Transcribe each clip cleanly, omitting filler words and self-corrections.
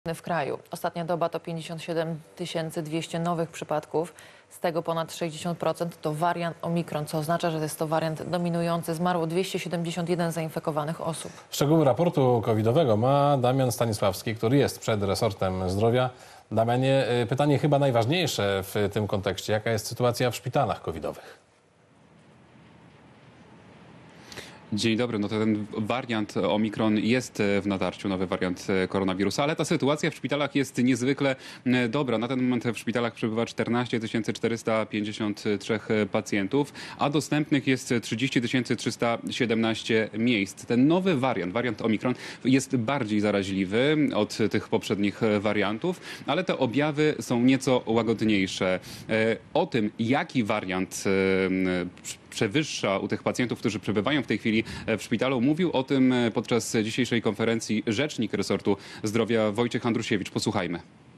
W kraju. Ostatnia doba to 57 200 nowych przypadków, z tego ponad 60% to wariant Omikron, co oznacza, że jest to wariant dominujący. Zmarło 271 zainfekowanych osób. Szczegóły raportu covidowego ma Damian Stanisławski, który jest przed resortem zdrowia. Damianie, pytanie chyba najważniejsze w tym kontekście. Jaka jest sytuacja w szpitalach covidowych? Dzień dobry. No to ten wariant Omikron jest w natarciu, nowy wariant koronawirusa, ale ta sytuacja w szpitalach jest niezwykle dobra. Na ten moment w szpitalach przebywa 14 453 pacjentów, a dostępnych jest 30 317 miejsc. Ten nowy wariant Omikron jest bardziej zaraźliwy od tych poprzednich wariantów, ale te objawy są nieco łagodniejsze. O tym, jaki wariant przewyższa u tych pacjentów, którzy przebywają w tej chwili w szpitalu. Mówił o tym podczas dzisiejszej konferencji rzecznik resortu zdrowia Wojciech Andrusiewicz. Posłuchajmy.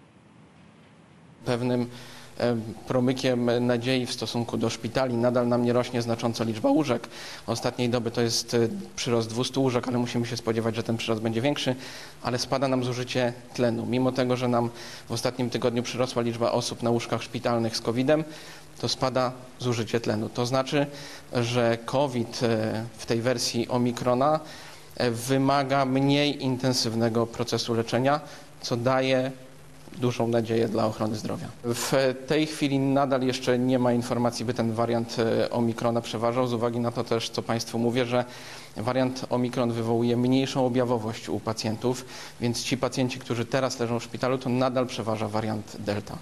Pewnym promykiem nadziei w stosunku do szpitali nadal nam nie rośnie znacząco liczba łóżek. Ostatniej doby to jest przyrost 200 łóżek, ale musimy się spodziewać, że ten przyrost będzie większy, ale spada nam zużycie tlenu. Mimo tego, że nam w ostatnim tygodniu przyrosła liczba osób na łóżkach szpitalnych z COVID-em, to spada zużycie tlenu. To znaczy, że COVID w tej wersji Omikrona wymaga mniej intensywnego procesu leczenia, co daje dużą nadzieję dla ochrony zdrowia. W tej chwili nadal jeszcze nie ma informacji, by ten wariant Omikrona przeważał, z uwagi na to też, co Państwu mówię, że wariant Omikron wywołuje mniejszą objawowość u pacjentów, więc ci pacjenci, którzy teraz leżą w szpitalu, to nadal przeważa wariant Delta.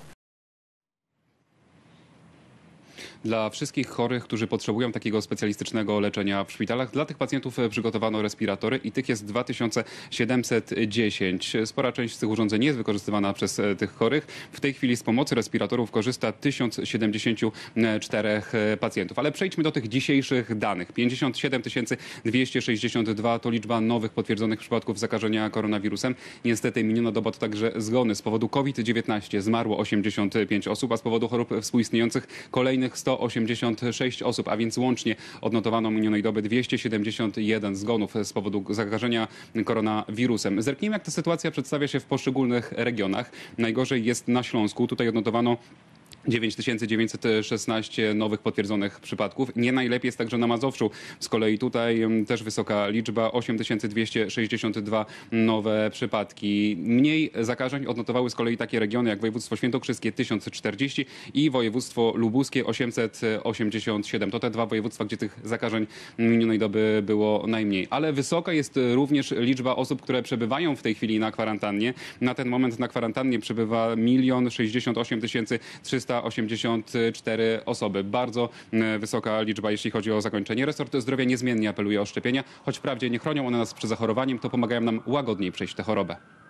Dla wszystkich chorych, którzy potrzebują takiego specjalistycznego leczenia w szpitalach, dla tych pacjentów przygotowano respiratory i tych jest 2710. Spora część z tych urządzeń jest wykorzystywana przez tych chorych. W tej chwili z pomocy respiratorów korzysta 1074 pacjentów. Ale przejdźmy do tych dzisiejszych danych. 57 262 to liczba nowych potwierdzonych przypadków zakażenia koronawirusem. Niestety miniona doba to także zgony. Z powodu COVID-19 zmarło 85 osób, a z powodu chorób współistniejących kolejnych 186 osób, a więc łącznie odnotowano minionej doby 271 zgonów z powodu zakażenia koronawirusem. Zerknijmy, jak ta sytuacja przedstawia się w poszczególnych regionach. Najgorzej jest na Śląsku. Tutaj odnotowano 9916 nowych potwierdzonych przypadków. Nie najlepiej jest także na Mazowszu. Z kolei tutaj też wysoka liczba, 8262 nowe przypadki. Mniej zakażeń odnotowały z kolei takie regiony jak województwo świętokrzyskie 1040 i województwo lubuskie 887. To te dwa województwa, gdzie tych zakażeń minionej doby było najmniej. Ale wysoka jest również liczba osób, które przebywają w tej chwili na kwarantannie. Na ten moment na kwarantannie przebywa 1 068 384 osoby. Bardzo wysoka liczba, jeśli chodzi o zakończenie. Resort Zdrowia niezmiennie apeluje o szczepienia, choć wprawdzie nie chronią one nas przed zachorowaniem, to pomagają nam łagodniej przejść tę chorobę.